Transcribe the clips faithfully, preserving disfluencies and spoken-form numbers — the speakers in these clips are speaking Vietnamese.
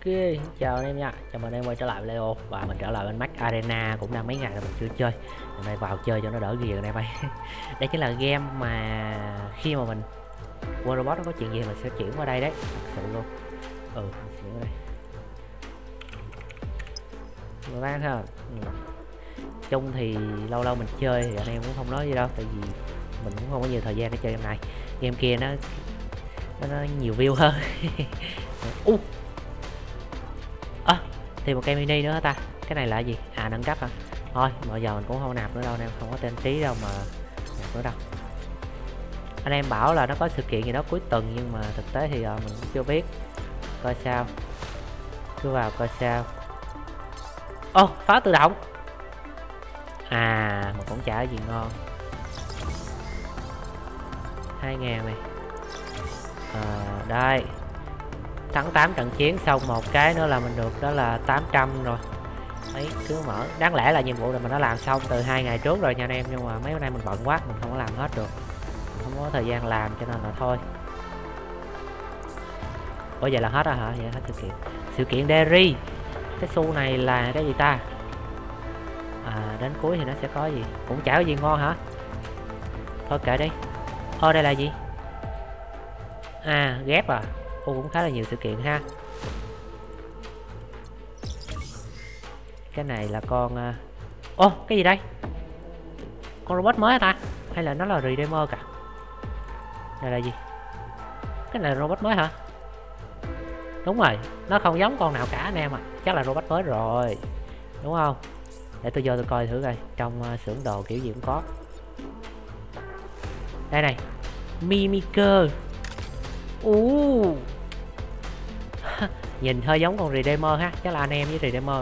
Chào anh em nha, chào mừng anh em quay trở lại với Leo. Và mình trở lại bên Max Arena cũng đang mấy ngày rồi mình chưa chơi. Hôm nay vào chơi cho nó đỡ ghiền anh em ơi. Đây chính là game mà khi mà mình World Robot nó có chuyện gì mình sẽ chuyển qua đây đấy. Thật sự luôn. Ừ, mình chuyển qua đây. Các bạn ha. Ừ. Chung thì lâu lâu mình chơi thì anh em cũng không nói gì đâu, tại vì mình cũng không có nhiều thời gian để chơi game này. Game kia nó nó, nó nhiều view hơn. uh. À, thì một cây mini nữa hả ta? Cái này là gì? À, nâng cấp hả? Thôi bây giờ mình cũng không nạp nữa đâu, em không có tên trí đâu mà nạp nữa đâu. Anh em bảo là nó có sự kiện gì đó cuối tuần, nhưng mà thực tế thì uh, mình cũng chưa biết. Coi sao, cứ vào coi sao. Ô, oh, pháo tự động. À, mà cũng chả gì ngon. Hai ngàn này. À, đây thắng tám trận chiến, xong một cái nữa là mình được đó là tám trăm rồi. Mấy cứ mở, đáng lẽ là nhiệm vụ là mình đã làm xong từ hai ngày trước rồi nha anh em, nhưng mà mấy hôm nay mình bận quá, mình không có làm hết được, mình không có thời gian làm cho nên là thôi. Ủa vậy là hết rồi hả? Vậy hết sự kiện. Sự kiện Derry. Cái xu này là cái gì ta? À, đến cuối thì nó sẽ có gì, cũng chả có gì ngon hả? Thôi kệ đi. Ô, đây là gì? À, ghép à. Ô, cũng khá là nhiều sự kiện ha. Cái này là con... Ô, uh... oh, cái gì đây? Con robot mới hả ta? Hay là nó là redeemer cả? Đây là gì? Cái này là robot mới hả? Đúng rồi, nó không giống con nào cả anh em à. Chắc là robot mới rồi, đúng không? Để tôi vô tôi coi thử coi. Trong uh, xưởng đồ kiểu gì cũng có. Đây này, Mimiker. uh. Nhìn hơi giống con redeemer ha. Chắc là anh em với redeemer.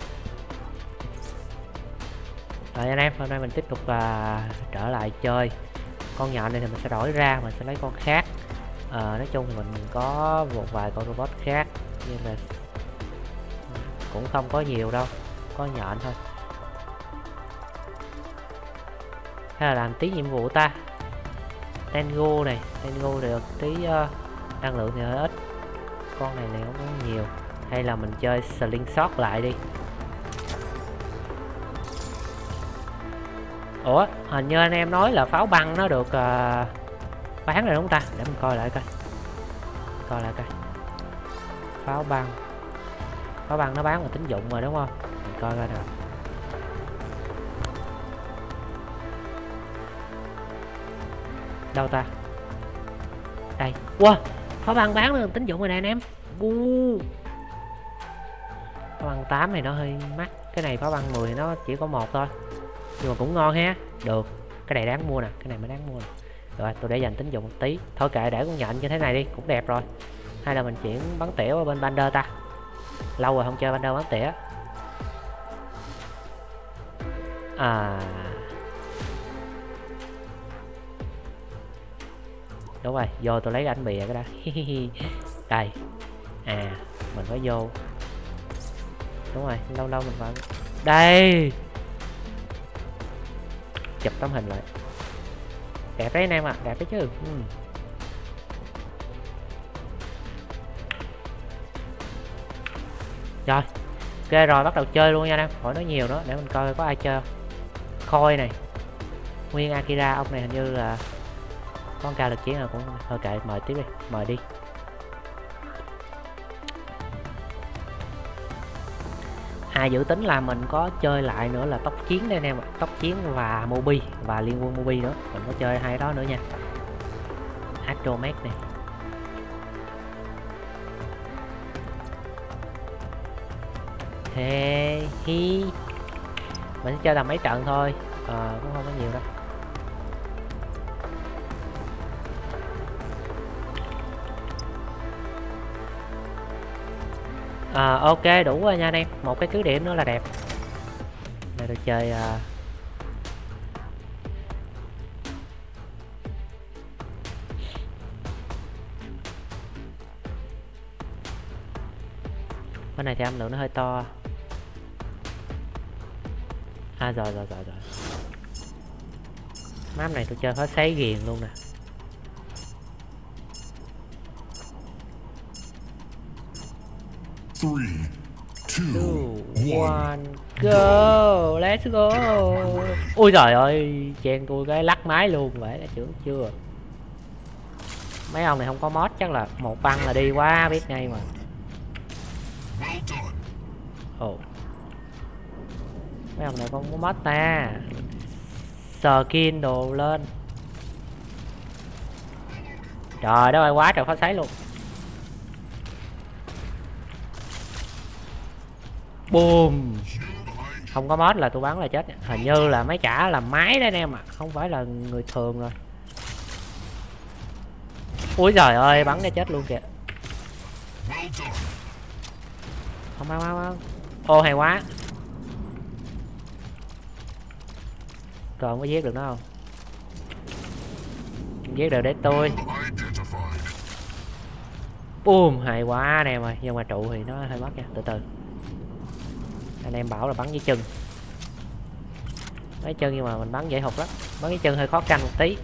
Rồi anh em, hôm nay mình tiếp tục uh, trở lại chơi. Con nhện này thì mình sẽ đổi ra, mình sẽ lấy con khác. uh, Nói chung thì mình có một vài con robot khác, nhưng mà cũng không có nhiều đâu, có nhện thôi. Hay là làm tí nhiệm vụ ta. Tengu này, Tengu được tí uh, năng lượng thì hơi ít. Con này này không có nhiều. Hay là mình chơi Slingshot lại đi. Ủa, hình như anh em nói là pháo băng nó được uh, bán rồi đúng không ta? Để mình coi lại coi. Coi lại coi. Pháo băng. Pháo băng nó bán một tín dụng rồi đúng không? Mình coi coi nào. Đâu ta? Đây. Wow, pháo băng bán được tín dụng rồi nè anh em. Uh. Pháo băng tám này nó hơi mắc. Cái này pháo băng mười thì nó chỉ có một thôi, nhưng mà cũng ngon ha. Được, cái này đáng mua nè, cái này mới đáng mua nè. Rồi tôi để dành tín dụng một tí. Thôi kệ, để con nhện như thế này đi, cũng đẹp rồi. Hay là mình chuyển bắn tỉa ở bên Bander ta? Lâu rồi không chơi Bander bắn tỉa. À, đúng rồi, vô tôi lấy ảnh bìa cái đó. Đây. À, mình phải vô. Đúng rồi, lâu lâu mình vẫn đây. Chụp tấm hình lại. Đẹp đấy anh em ạ, à, đẹp đấy chứ. ừ. Rồi, ok rồi, bắt đầu chơi luôn nha anh em. Khỏi nói nhiều nữa, để mình coi có ai chơi. Khôi này, Nguyên Akira, ông này hình như là con cao lực chiến nào cũng. Thôi kệ, mời tiếp đi, mời đi. À, dự tính là mình có chơi lại nữa là tốc chiến đây anh em ạ. Tốc chiến và Mobi, và liên quân Mobi nữa. Mình có chơi hai đó nữa nha. Astromech này. He hi. Mình sẽ chơi tầm mấy trận thôi, à, cũng không có nhiều đâu. À, ok đủ rồi nha anh em, một cái cứ điểm nữa là đẹp. Đây tôi chơi uh... bên này thì âm lượng nó hơi to. À rồi rồi rồi rồi. Map này tôi chơi hết sấy ghiền luôn nè. Three, two, two, one. one, go, let's go. Ui trời ơi, chen tôi cái lắc máy luôn vậy đã trưởng chưa. Mấy ông này không có mod chắc là một băng là đi quá biết ngay mà. Ồ. Oh. Mấy ông này không có mod ta. Skin đồ lên. Trời đất ơi quá trời phát sấy luôn. Boom. Không có mod là tôi bắn là chết. Hình như là mấy chả là máy đấy anh em ạ, à. Không phải là người thường rồi. Ui trời ơi bắn để chết luôn kìa. Không mau mau mau. Ô hay quá. Còn có giết được nó không? Giết được để tôi. Boom hay quá anh em ơi. Nhưng mà trụ thì nó hơi mất nha. Từ từ. Anh em bảo là bắn với chân. Với chân nhưng mà mình bắn dễ hụt lắm. Bắn với chân hơi khó canh một tí.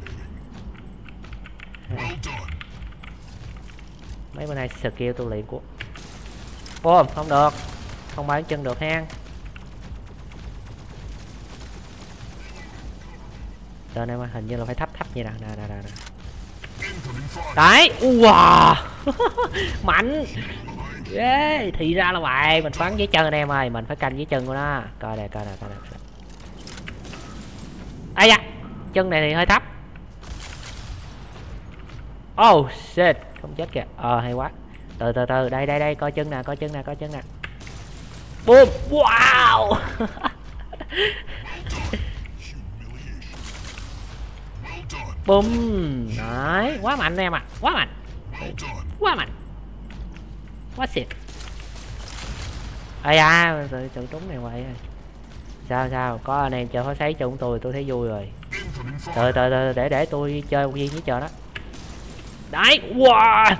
Mấy bữa nay skill tu luyện của ôm không được, không bắn chân được ha. Giờ này mà hình như là phải thấp thấp như nè nè nè nè. Đấy, wow. Mạnh. Yeah, thì ra là vậy, mình bắn với chân anh em ơi, mình phải canh với chân của nó. Coi đây, coi nè, coi nè. Ây da, chân này thì hơi thấp. Oh shit, không chết kìa. Ờ hay quá. Từ từ từ, đây đây đây, coi chân nè, coi chân nè, coi chân nè. Boom, wow. Boom, đấy, quá mạnh em ạ, à. Quá mạnh. Quá mạnh. Quá xịt. Ây da, trận trúng này vậy. Sao sao, có anh em chơi phá sấy cho chúng tôi, tôi thấy vui rồi. Từ từ từ, để để tôi chơi một viên với chờ đó. Đấy, wow.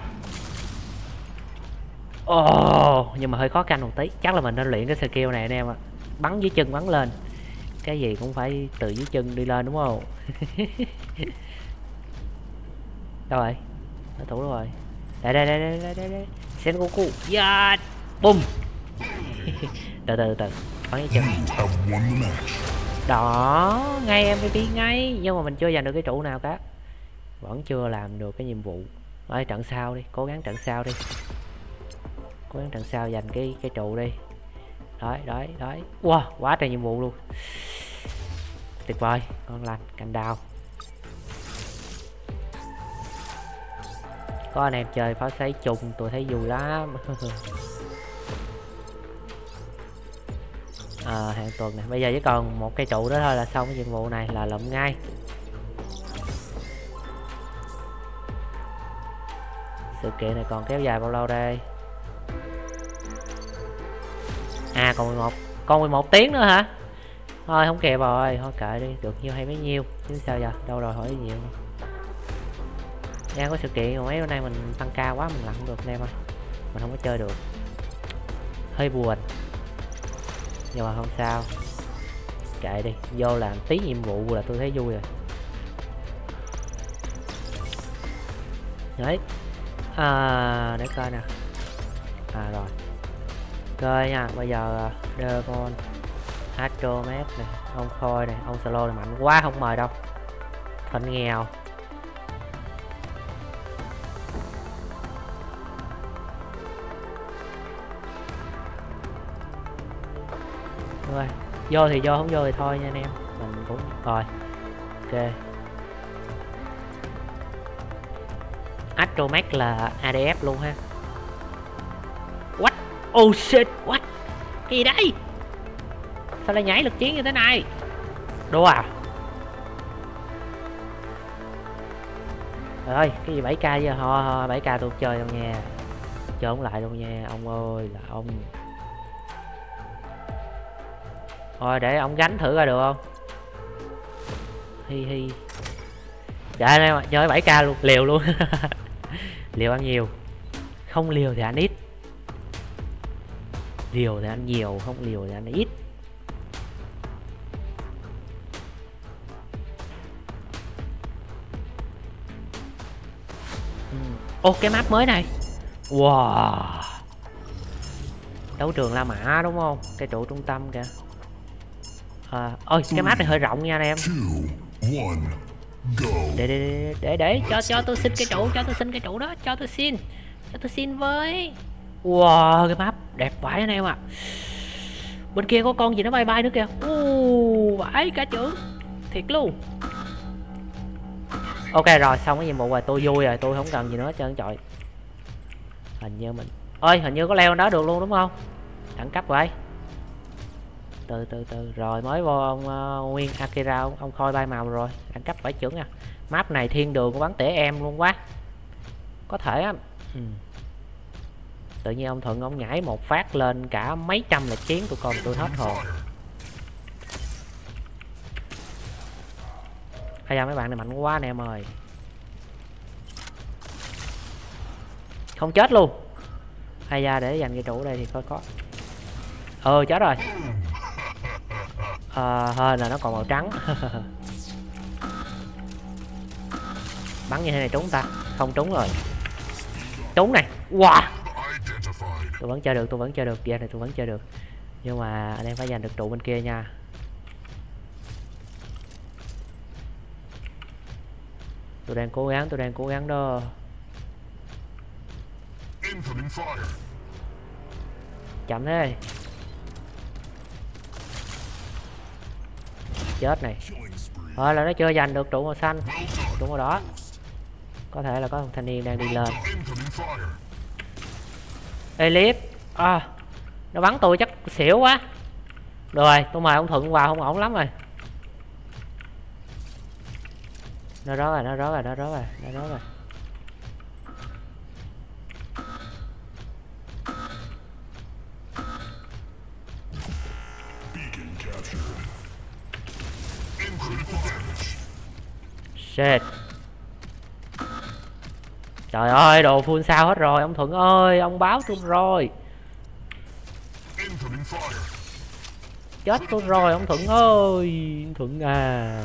Ồ, oh, nhưng mà hơi khó canh một tí. Chắc là mình nên luyện cái skill này anh em ạ. Bắn dưới chân bắn lên. Cái gì cũng phải từ dưới chân đi lên đúng không? Đâu rồi? Nó thủ rồi. Đây đây đây đây đây đây đây. Sengoku. Yeah. Boom. Từ từ từ. Bắn dưới chân. Đó, ngay em pê ngay, nhưng mà mình chưa giành được cái trụ nào cả. Vẫn chưa làm được cái nhiệm vụ. Ở trận sau đi, cố gắng trận sau đi. Cố gắng trận sau giành cái cái trụ đi. Đấy, đấy, đấy. Wow, quá trời nhiệm vụ luôn. Tuyệt vời, con lành, cành đào. Có anh em chơi pháo sấy chung tôi thấy vui lắm. À, hàng tuần này bây giờ chỉ còn một cây trụ đó thôi là xong cái nhiệm vụ này là lụm ngay. Sự kiện này còn kéo dài bao lâu đây? À còn mười một, còn mười một tiếng nữa hả? Thôi không kịp rồi, thôi kệ đi, được nhiêu hay bấy nhiêu chứ sao giờ, đâu rồi hỏi nhiều. Đang có sự kiện mà mấy bữa nay mình tăng ca quá mình làm không được anh em ơi. Mình không có chơi được. Hơi buồn. Nhưng mà không sao. Kệ đi, vô làm tí nhiệm vụ là tôi thấy vui rồi. Đấy. À, để coi nè. À rồi. Coi nha, bây giờ Demon, Atromet này, ông Khôi này, ông Solo này mạnh quá không mời đâu. Thịnh nghèo. Rồi, vô thì vô, không vô thì thôi nha anh em. Mình cũng rồi. Ok. Atromet là a đê ép luôn ha. What? Oh shit, what? Cái gì đấy? Sao lại nhảy lực chiến như thế này? Đùa à? Trời ơi, cái gì bảy k giờ ho ho, bảy k tôi chơi đâu nha. Chơi không lại đâu nha, ông ơi là ông. Thôi để ông gánh thử ra được không? Hi hi. Dạ anh em ạ, chơi bảy k luôn, liều luôn. Liều ăn nhiều. Không liều thì ăn ít. Liều thì ăn nhiều, không liều thì ăn ít. Ô, cái map mới này. Wow. Đấu trường La Mã đúng không? Cái trụ trung tâm kìa. À, ôi cái map này hơi rộng nha anh em. Để để để để cho cho tôi xin cái trụ, cho tôi xin cái trụ đó, cho tôi xin. Cho tôi xin với. Wow, cái map đẹp vãi anh em ạ. À. Bên kia có con gì nó bay bay nữa kìa. Uh, vãi cả chữ. Thiệt luôn. Ok rồi, xong cái nhiệm vụ rồi, tôi vui rồi, tôi không cần gì nữa hết trơn trời. Hình như mình ơi, hình như có leo đó được luôn đúng không? Đẳng cấp vậy. Từ từ từ rồi mới vô ông uh, Nguyên Akira, ông, ông Khôi bay màu rồi, đẳng cấp phải trưởng nha. Map này thiên đường của bắn tỉa em luôn quá. Có thể á. Ừ. Tự nhiên ông Thuận ông nhảy một phát lên cả mấy trăm là chiến tụi con tôi hết hồn. Hay da mấy bạn này mạnh quá anh em ơi. Không chết luôn. Hay da để dành cái trụ đây thì coi có. Ừ chết rồi. Ờ hơn là nó còn màu trắng. Bắn như thế này trúng ta. Không trúng rồi. Trúng này. Wow. Tôi vẫn chơi được, tôi vẫn chơi được. Game này tôi vẫn chơi được. Nhưng mà anh em phải giành được trụ bên kia nha. Tôi đang cố gắng, tôi đang cố gắng đó. Chậm thế. Chết này. Thôi là nó chưa giành được trụ màu xanh. Trụ màu đỏ. Có thể là có một thanh niên đang đi lên. Elip. À, nó bắn tôi chắc xỉu quá. Rồi, tôi mời ông Thuận vào không ổn lắm rồi. Nó rớt rồi, nó rớt rồi, nó rớt rồi, nó rớt rồi. Shit. Trời ơi, đồ full sao hết rồi, ông Thuận ơi, ông báo tôi rồi. Chết tôi rồi, ông Thuận ơi, ông Thuận à.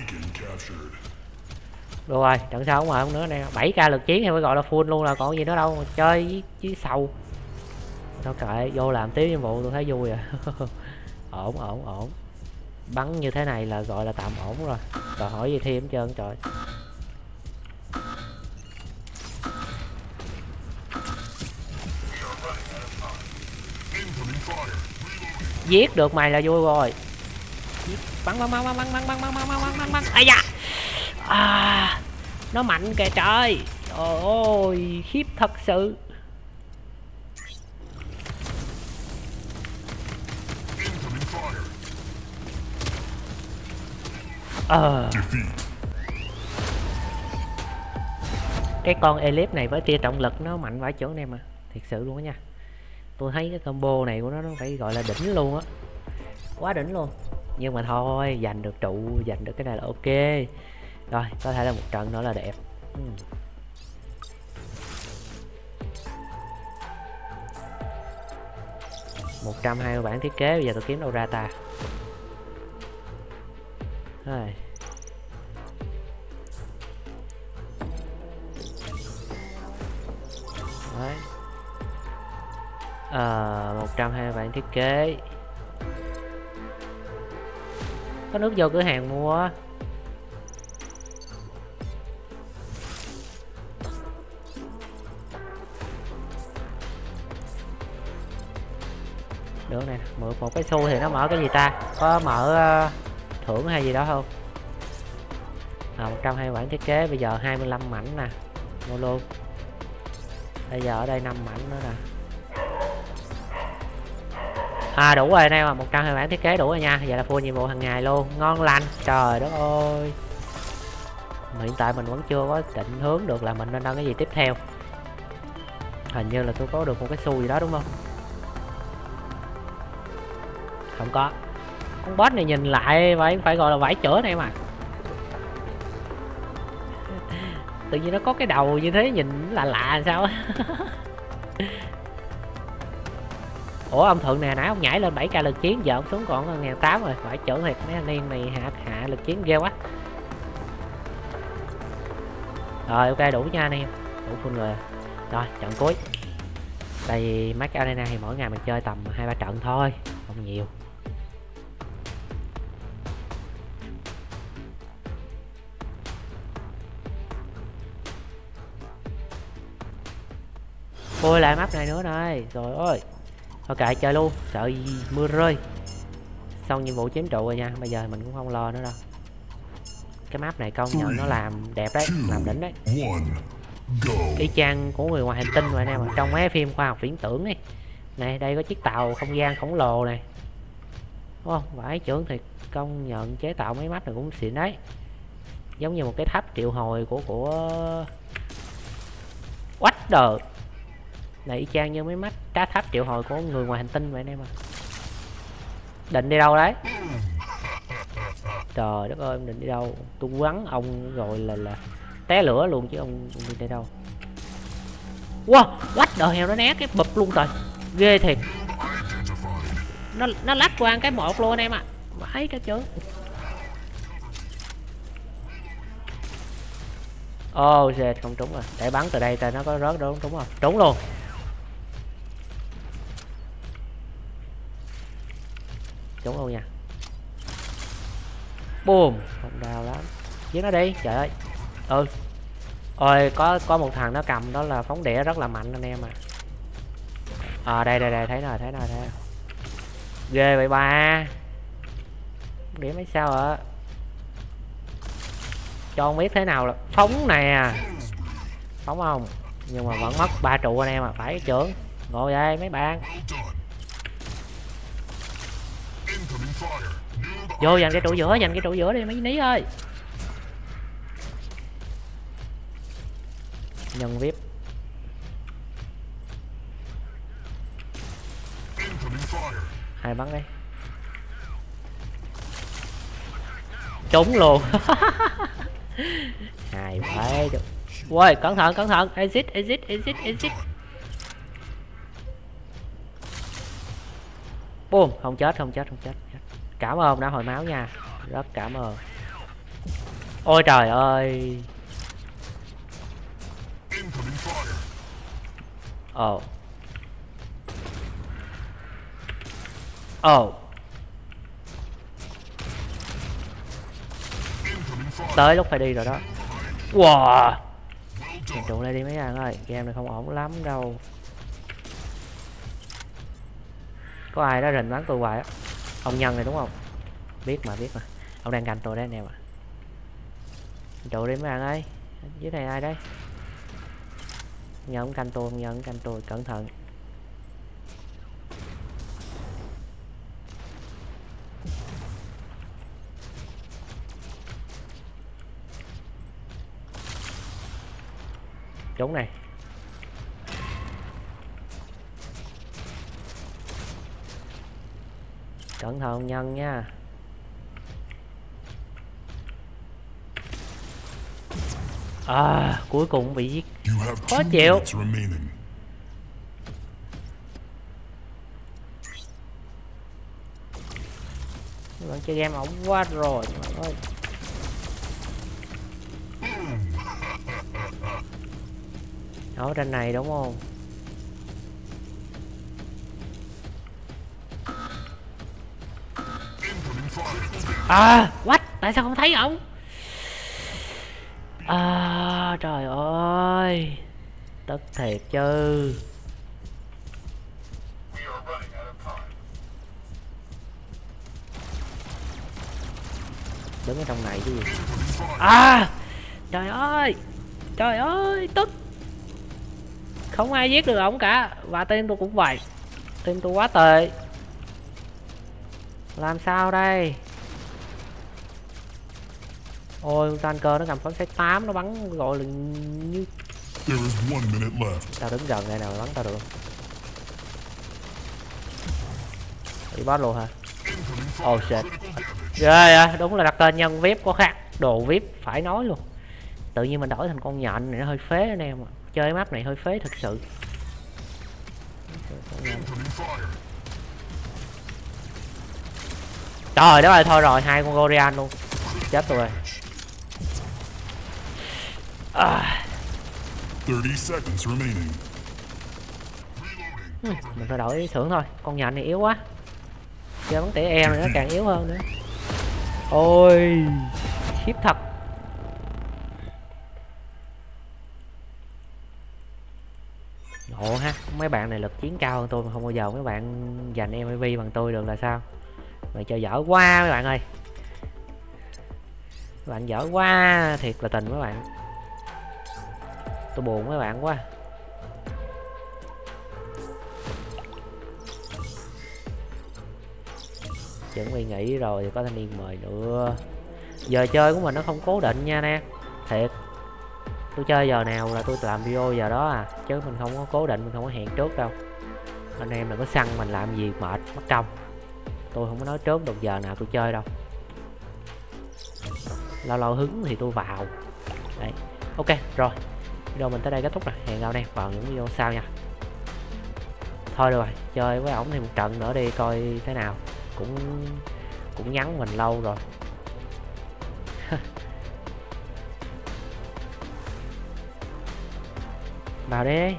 Rồi, trận sau không mà không nữa nè, bảy k lực chiến hay phải gọi là full luôn là còn gì nữa đâu mà chơi với, với sầu. Thôi kệ, vô làm tiếp nhiệm vụ tôi thấy vui à. Ổn ổn ổn. Bắn như thế này là gọi là tạm ổn rồi. Đòi hỏi gì thêm hết trơn trời. Giết được mày là vui rồi. Bắn bắn bắn bắn bắn bắn bắn bắn bắn bắn bắn bắn. Ây da. À, nó mạnh kìa trời. Trời ơi, khiếp thật sự. Ờ. Cái con Elip này với tia trọng lực nó mạnh vãi chưởng em mà. Thiệt sự luôn á nha. Tôi thấy cái combo này của nó nó phải gọi là đỉnh luôn á. Quá đỉnh luôn. Nhưng mà thôi, giành được trụ, giành được cái này là ok. Rồi, có thể là một trận nữa là đẹp. Ừ. một trăm hai mươi bản thiết kế, bây giờ tôi kiếm đâu ra ta. Rồi. Đấy. À, một trăm hai mươi bản thiết kế. Có nước vô cửa hàng mua. Được nè, mượn một cái xu thì nó mở cái gì ta? Có mở uh, thưởng hay gì đó không? À, một trăm hai mươi bản thiết kế, bây giờ hai mươi lăm mảnh nè. Mua luôn. Bây giờ ở đây năm mảnh nữa nè. À đủ rồi anh em, một trăm hai mươi bản thiết kế đủ rồi nha. Vậy là full nhiệm vụ hàng ngày luôn. Ngon lành. Trời đất ơi. Mà hiện tại mình vẫn chưa có định hướng được là mình nên đăng cái gì tiếp theo. Hình như là tôi có được một cái xu gì đó đúng không? Không có. Con boss này nhìn lại phải phải gọi là vải chữa này mà. Tự nhiên nó có cái đầu như thế nhìn lạ lạ sao á. Ủa ông Thuận nè, nãy ông nhảy lên bảy k lực chiến, giờ ông xuống còn một nghìn tám trăm rồi. Phải chữa thiệt, mấy anh em này hạ hạ lực chiến ghê quá. Rồi ok đủ nha anh em. Đủ full rồi. Rồi trận cuối. Tại vì Max Arena thì mỗi ngày mình chơi tầm hai ba trận thôi, không nhiều. Ôi lại map này nữa này, rồi ơi. Thôi kệ chơi luôn, sợ gì mưa rơi. Xong nhiệm vụ chiếm trụ rồi nha, bây giờ mình cũng không lo nữa đâu. Cái map này công nhận nó làm đẹp đấy, làm đỉnh đấy. Y chang của người ngoài hành tinh vậy nè, mà trong mấy phim khoa học viễn tưởng ấy. Này, đây có chiếc tàu không gian khổng lồ này. Đúng không? Vãi trưởng thì công nhận chế tạo mấy map này cũng xịn đấy. Giống như một cái tháp triệu hồi của của Wonder. Này y chang như mấy mắt cá tháp triệu hồi của người ngoài hành tinh vậy anh em à. Định đi đâu đấy? Trời đất ơi, em định đi đâu? Tôi quắn ông rồi là là té lửa luôn chứ ông, ông đi đây đâu? Wow, quách đời heo nó né cái bụp luôn rồi. Ghê thiệt. Nó nó lách qua cái một luôn anh em ạ. À. Vãi cái chớ. Oh shit, không trúng rồi. Để bắn từ đây ta nó có rớt đúng trúng không? Trúng luôn. Trúng luôn nha. Boom, không đau lắm. Giết nó đi, trời ơi. Ừ. Ôi có có một thằng nó cầm đó là phóng đĩa rất là mạnh anh em à. À đây đây đây thấy rồi, thấy rồi, thấy rồi. Ghê vậy ba. Đĩa mấy sao ạ? Cho không biết thế nào là phóng nè. Phóng không? Nhưng mà vẫn mất ba trụ anh em à, phải trưởng. Ngồi đây mấy bạn. Vô dành cái trụ giữa, dành cái trụ giữa đi mấy ní ơi. Nhân vê i pê. Hai bắn đi. Trúng luôn. Hai phải. Ui, cẩn thận, cẩn thận. Exit, exit, exit, exit. Boom, không chết, không chết, không chết. Cảm ơn đã hồi máu nha. Rất cảm ơn. Ôi trời ơi. Ồ. Ồ. Tới lúc phải đi rồi đó. Wow. Nhìn trụ lại đi mấy bạn ơi. Game này không ổn lắm đâu. Có ai đó rình bắn tôi hoài á. Ông Nhân này đúng không? Biết mà, biết mà. Ông đang canh tôi đấy anh em ạ. À. Trụ đi mấy bạn ơi. Dưới này ai đấy? Nhân canh tôi, Nhân canh tôi, cẩn thận. Trúng này. Cẩn thận Nhân nha. À, cuối cùng bị giết. Khó chịu. Các bạn chơi game ổng quá rồi mọi ơi. Ở trên này đúng không? À, what? Tại sao không thấy ổng? À, trời ơi. Tức thiệt chứ. Đứng ở trong này chứ gì. À, trời ơi. Trời ơi, tức. Không ai giết được ổng cả. Và team tôi cũng vậy. Team tôi quá tệ. Làm sao đây? Ôi tanker nó cầm phóng xét tám nó bắn gọi là như. Tao đứng gần đây nào bắn tao được. Bị boss luôn hả? Oh shit. Ghê à, đúng là đặt tên nhân vê i pê có khác. Đồ vê i pê phải nói luôn. Tự nhiên mình đổi thành con nhện này nó hơi phế anh em. Chơi map này hơi phế thật sự. Trời đất ơi, thôi rồi, hai con Gorian luôn. Chết tôi rồi. À. thirty seconds remaining. Ừ, mình phải đổi xưởng thôi, con nhện này yếu quá. Chơi bắn tỉa e này nó càng yếu hơn nữa. Ôi khiếp thật. Ngộ ha, mấy bạn này lực chiến cao hơn tôi mà không bao giờ mấy bạn giành em vê pê bằng tôi được là sao? Mày chơi dở quá mấy bạn ơi. Mấy bạn dở quá, thiệt là tình mấy bạn. Tôi buồn mấy bạn quá. Chuẩn bị nghỉ rồi thì có thanh niên mời nữa. Giờ chơi của mình nó không cố định nha nè. Thiệt. Tôi chơi giờ nào là tôi làm video giờ đó à, chứ mình không có cố định, mình không có hẹn trước đâu. Anh em đừng có săn mình làm gì mệt mất công. Tôi không có nói trước được giờ nào tôi chơi đâu. Lâu lâu hứng thì tôi vào. Đấy. Ok rồi, video mình tới đây kết thúc rồi. Hẹn gặp anh em vào những video sau nha. Thôi được rồi, chơi với ổng thì một trận nữa đi coi thế nào. Cũng cũng nhắn mình lâu rồi. Vào đi.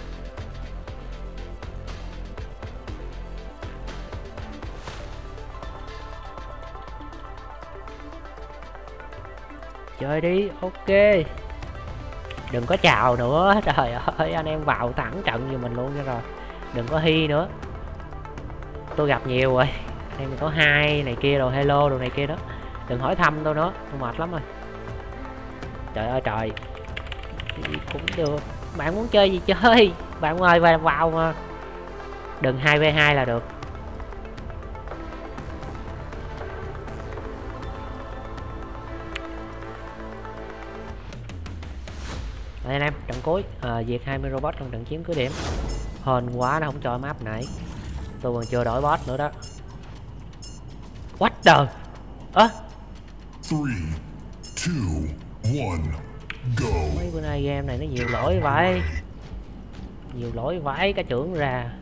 Chơi đi, ok. Đừng có chào nữa, trời ơi, anh em vào thẳng trận như mình luôn cho rồi. Đừng có hi nữa. Tôi gặp nhiều rồi. Anh em có hai này kia rồi, hello rồi này kia đó. Đừng hỏi thăm tôi nữa, tôi mệt lắm rồi. Trời ơi trời. Thì cũng được. Bạn muốn chơi gì chơi, bạn ơi vào vào mà. Đừng hai v hai là được. Đây anh em, trận cuối à, diệt hai mươi robot trong trận chiến cứ điểm. Hên quá nó không cho map nãy. Tôi còn chưa đổi boss nữa đó. What the. Ơ à. three, two, one, go. Mấy bữa nay game này nó nhiều lỗi vậy. Nhiều lỗi vãi cả trưởng ra.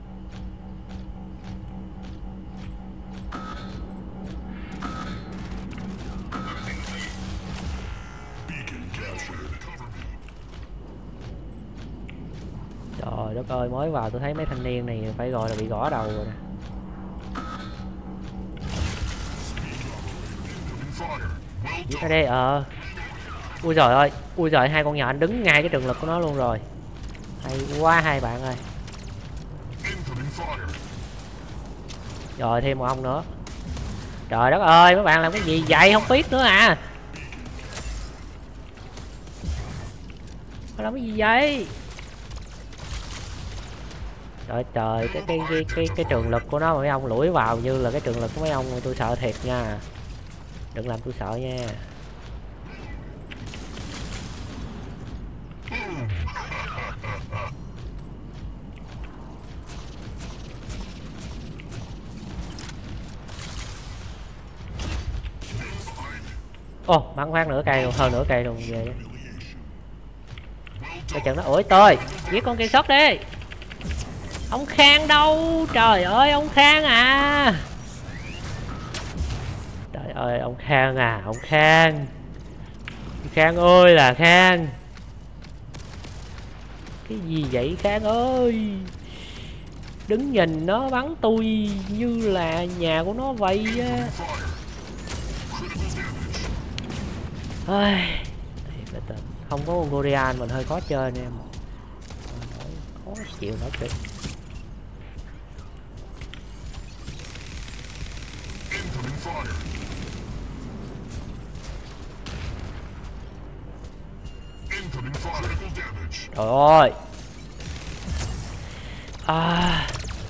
Trời đất ơi, mới vào tôi thấy mấy thanh niên này phải gọi là bị gõ đầu rồi nè. Giết nó đi, ờ. Ui giời ơi, ui giời, hai con nhện đứng ngay cái trường lực của nó luôn rồi. Hay quá hai bạn ơi. Rồi thêm một ông nữa. Trời đất ơi, mấy bạn làm cái gì vậy không biết nữa à. Làm cái gì vậy? Trời trời, cái cái cái cái, cái trường lực của nó mà mấy ông lủi vào như là cái trường lực của mấy ông, tôi sợ thiệt nha. Đừng làm tôi sợ nha. Ồ, oh, bắn phát nửa cây luôn, hơn nửa cây luôn về. Cái trận nó ủi tôi, giết con cây sót đi. Ông Khang đâu? Trời ơi, ông Khang à. Trời ơi, ông Khang à, ông Khang. Khang ơi là Khang. Cái gì vậy Khang ơi? Đứng nhìn nó bắn tôi như là nhà của nó vậy á. Ai, không có con Gorian mình hơi khó chơi nè em. Khó chịu nói chuyện. Trời ơi. À.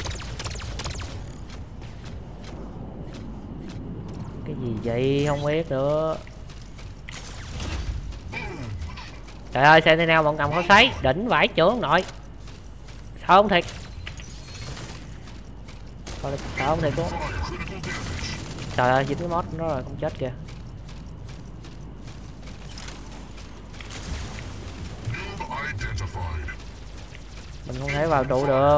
Cái gì vậy không biết nữa. Trời ơi, Sentinel bọn cầm khó sấy, đỉnh vãi trưởng nội. Sao không thiệt? Sao không thiệt luôn? Trời ơi, dính cái mod nó rồi, không chết kìa. Mình không thể vào trụ được.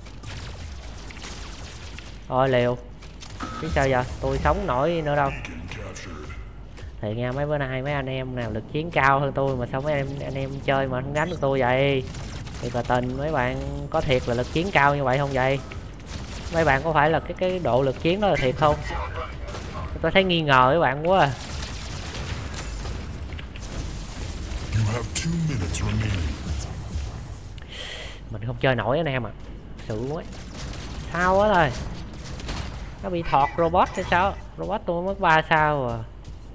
Thôi liều. Biết sao giờ, tôi sống nổi nữa đâu. Thì nghe mấy bữa nay mấy anh em nào lực chiến cao hơn tôi mà sao mấy anh em anh em chơi mà không đánh được tôi vậy. Thiệt là tình, mấy bạn có thiệt là lực chiến cao như vậy không vậy? Mấy bạn có phải là cái cái độ lực chiến đó là thiệt không? Tôi thấy nghi ngờ mấy bạn quá à. You have two minutes remaining. Mình không chơi nổi anh em à. Sự quá. Sao quá rồi. Nó bị thọt robot hay sao? Robot tôi mất ba sao à.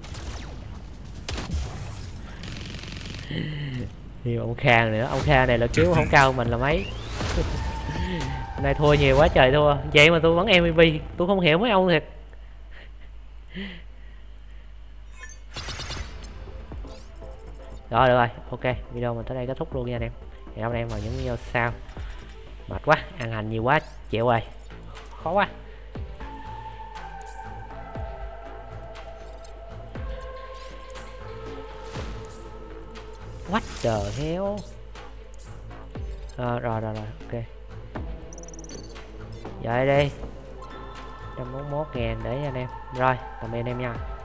Thì ông Khang nữa, ông Khang này là kiếm không cao mình là mấy. Này thua nhiều quá trời thua. Vậy mà tôi vẫn em vê pê, tôi không hiểu mấy ông thiệt. Rồi được rồi, ok, video mình tới đây kết thúc luôn nha anh em. Hẹn gặp anh em vào những video sau. Mệt quá, ăn hành nhiều quá, chịu rồi. Khó quá. What the hell. À, rồi rồi rồi, ok. Vậy đi. một trăm bốn mươi mốt ngàn để anh em. Rồi, tạm biệt anh em nha.